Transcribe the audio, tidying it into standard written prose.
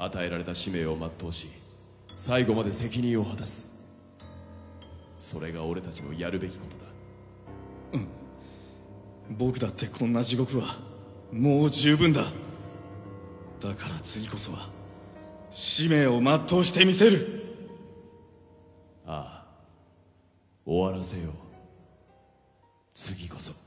与えられた使命を全うし、最後まで責任を果たす。それが俺たちのやるべきことだ。 僕だってこんな地獄はもう十分だ。だから次こそは使命を全うしてみせる。 ああ、終わらせよう。次こそ。